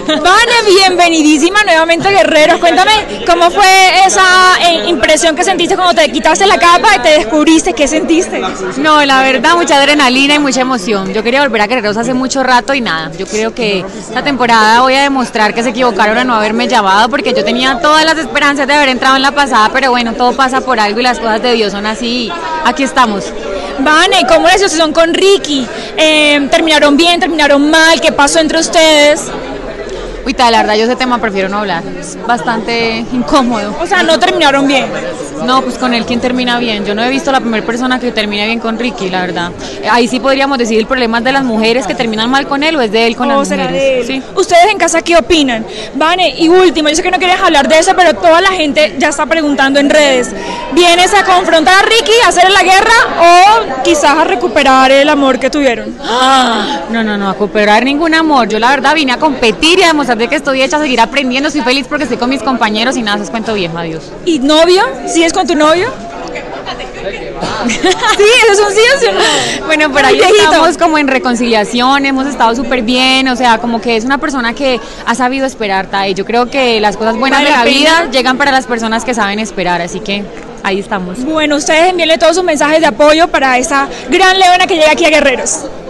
Vane, bienvenidísima nuevamente a Guerreros. Cuéntame, ¿cómo fue esa impresión que sentiste cuando te quitaste la capa y te descubriste? ¿Qué sentiste? No, la verdad, mucha adrenalina y mucha emoción. Yo quería volver a Guerreros hace mucho rato y nada, yo creo que esta temporada voy a demostrar que se equivocaron a no haberme llamado, porque yo tenía todas las esperanzas de haber entrado en la pasada, pero bueno, todo pasa por algo y las cosas de Dios son así. Aquí estamos. Vane, ¿cómo la situación con Ricky? ¿Terminaron bien, terminaron mal? ¿Qué pasó entre ustedes? Uy, la verdad, yo ese tema prefiero no hablar. Es bastante incómodo. O sea, no terminaron bien. No, pues con él, ¿quién termina bien? Yo no he visto la primera persona que termine bien con Ricky, la verdad. Ahí sí podríamos decir el problema es de las mujeres que terminan mal con él, o es de él con las será mujeres. de él. Sí. ¿Ustedes en casa qué opinan? Vane, y último, yo sé que no quieres hablar de eso, pero toda la gente ya está preguntando en redes. ¿Vienes a confrontar a Ricky, a hacer la guerra o quizás a recuperar el amor que tuvieron? No, a recuperar ningún amor. Yo la verdad vine a competir y a demostrar de que estoy hecha a seguir aprendiendo. Estoy feliz porque estoy con mis compañeros y nada, se cuento bien, adiós. ¿Y novio? ¿Sigues con tu novio? Sí, eso es un sí o sí o no. Bueno, por ahí estamos como en reconciliación, hemos estado súper bien, o sea, como que es una persona que ha sabido esperar, y yo creo que las cosas buenas de la vida llegan para las personas que saben esperar, así que ahí estamos. Bueno, ustedes envíenle todos sus mensajes de apoyo para esa gran leona que llega aquí a Guerreros.